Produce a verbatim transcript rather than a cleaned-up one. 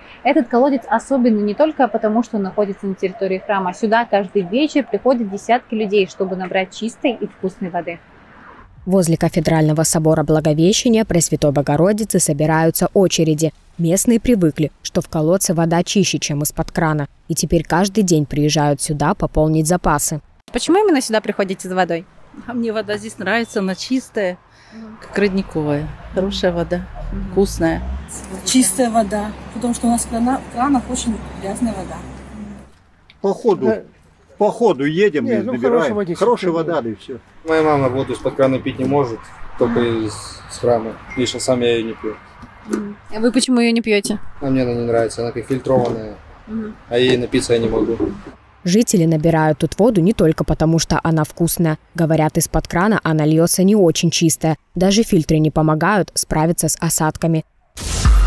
Этот колодец особенный не только потому, что он находится на территории храма. Сюда каждый вечер приходят десятки людей, чтобы набрать чистой и вкусной воды. Возле кафедрального собора Благовещения Пресвятой Богородицы собираются очереди. Местные привыкли, что в колодце вода чище, чем из-под крана. И теперь каждый день приезжают сюда пополнить запасы. Почему именно сюда приходите за водой? А мне вода здесь нравится, она чистая, как родниковая. Хорошая вода, вкусная. Чистая вода, потому что у нас в крана, в кранах очень грязная вода. По ходу, по ходу едем Не, и ну, набираем. хорошая, Хорошая вода, да и все. Моя мама воду из-под крана пить не может, только из с храма. Лично сам я ее не пью. А вы почему ее не пьете? А мне она не нравится, она как фильтрованная, а ей напиться я не могу. Жители набирают тут воду не только потому, что она вкусная. Говорят, из-под крана она льется не очень чистая. Даже фильтры не помогают справиться с осадками.